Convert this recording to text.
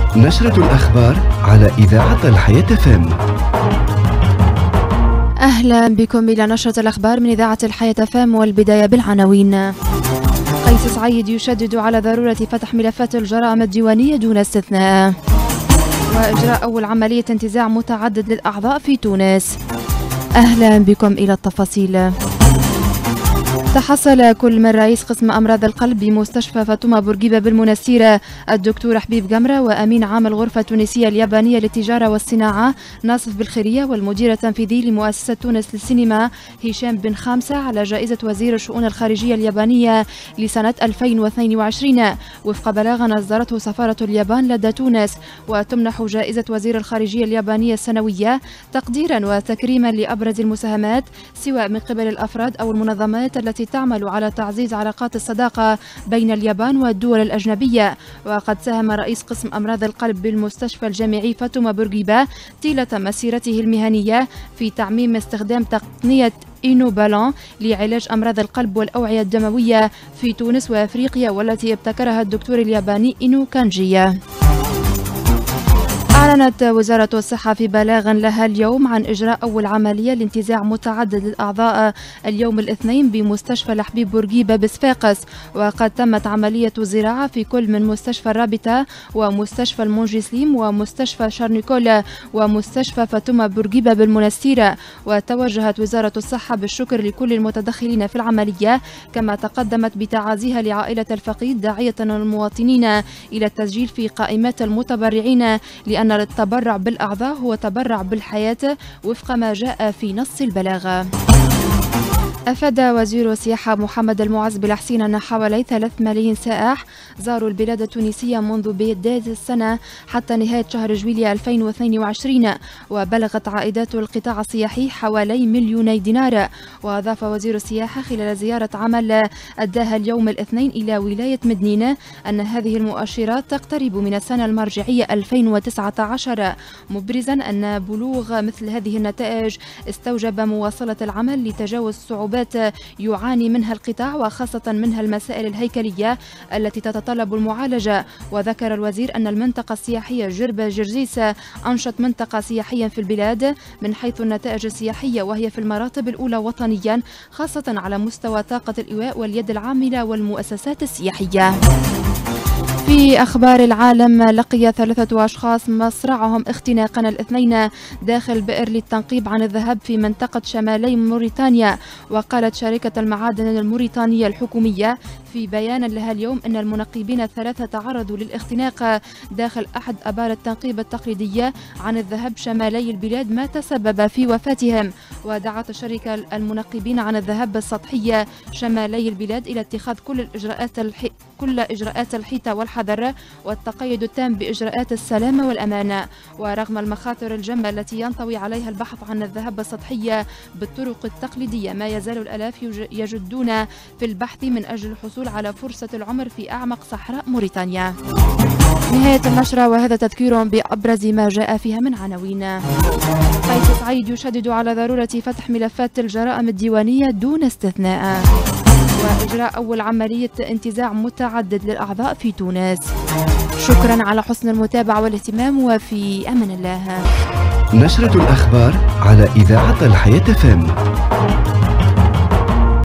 نشرة الأخبار على إذاعة الحياة FM. أهلا بكم إلى نشرة الأخبار من إذاعة الحياة FM، والبداية بالعناوين. قيس سعيد يشدد على ضرورة فتح ملفات الجرائم الديوانية دون استثناء. وإجراء أول عملية انتزاع متعدد للأعضاء في تونس. أهلا بكم إلى التفاصيل. تحصل كل من رئيس قسم أمراض القلب بمستشفى فاطمة بورقيبة بالمنستيرة الدكتور حبيب جمرة، وأمين عام الغرفة التونسية اليابانية للتجارة والصناعة ناصف بالخيرية، والمدير التنفيذي لمؤسسة تونس للسينما هشام بن خامسة على جائزة وزير الشؤون الخارجية اليابانية لسنة 2022 وفق بلاغ أصدرته سفارة اليابان لدى تونس. وتمنح جائزة وزير الخارجية اليابانية السنوية تقديرا وتكريما لأبرز المساهمات سواء من قبل الأفراد أو المنظمات التي تعمل على تعزيز علاقات الصداقة بين اليابان والدول الأجنبية. وقد ساهم رئيس قسم أمراض القلب بالمستشفى الجامعي فاطمة بورقيبة طيلة مسيرته المهنية في تعميم استخدام تقنية إينو بالون لعلاج أمراض القلب والأوعية الدموية في تونس وأفريقيا، والتي ابتكرها الدكتور الياباني إينو كانجيا. أعلنت وزارة الصحة في بلاغ لها اليوم عن إجراء أول عملية لانتزاع متعدد للأعضاء اليوم الاثنين بمستشفى الحبيب بورقيبة بصفاقس. وقد تمت عملية الزراعة في كل من مستشفى الرابطة ومستشفى المونجسليم ومستشفى شارنيكولا ومستشفى فاطمة بورقيبة بالمنستيرة. وتوجهت وزارة الصحة بالشكر لكل المتدخلين في العملية، كما تقدمت بتعازيها لعائلة الفقيد، داعية المواطنين إلى التسجيل في قائمات المتبرعين، لأن التبرع بالأعضاء هو تبرع بالحياة وفق ما جاء في نص البلاغ. أفاد وزير السياحة محمد المعز بالحسين أن حوالي 3 ملايين سائح زاروا البلاد التونسية منذ بداية السنة حتى نهاية شهر جويلية 2022، وبلغت عائدات القطاع السياحي حوالي 2 دينار. وأضاف وزير السياحة خلال زيارة عمل أداها اليوم الاثنين إلى ولاية مدنين أن هذه المؤشرات تقترب من السنة المرجعية 2019، مبرزا أن بلوغ مثل هذه النتائج استوجب مواصلة العمل لتجاوز صعوبات يعاني منها القطاع، وخاصة منها المسائل الهيكلية التي تتطلب المعالجة. وذكر الوزير أن المنطقة السياحية جربة جرجيس أنشط منطقة سياحية في البلاد من حيث النتائج السياحية، وهي في المراتب الأولى وطنيا، خاصة على مستوى طاقة الإيواء واليد العاملة والمؤسسات السياحية. في أخبار العالم، لقي 3 أشخاص مصرعهم اختناقا الاثنين داخل بئر للتنقيب عن الذهب في منطقة شمالي موريتانيا. وقالت شركة المعادن الموريتانية الحكومية في بيان لها اليوم أن المنقبين ال3 تعرضوا للاختناق داخل أحد أبار التنقيب التقليدية عن الذهب شمالي البلاد، ما تسبب في وفاتهم. ودعت الشركة المنقبين عن الذهب السطحية شمالي البلاد إلى اتخاذ كل إجراءات الحيطة والحذر والتقيد التام بإجراءات السلامة والأمانة. ورغم المخاطر الجمة التي ينطوي عليها البحث عن الذهب السطحية بالطرق التقليدية، ما يزال الآلاف يجدون في البحث من أجل الحصول على فرصة العمر في أعمق صحراء موريتانيا. نهاية النشرة، وهذا تذكير بأبرز ما جاء فيها من عناوين. قيس سعيد يشدد على ضرورة فتح ملفات الجرائم الديوانية دون استثناء. وإجراء أول عملية انتزاع متعدد للأعضاء في تونس. شكرا على حسن المتابعة والاهتمام، وفي أمان الله. نشرة الأخبار على إذاعة الحياة FM.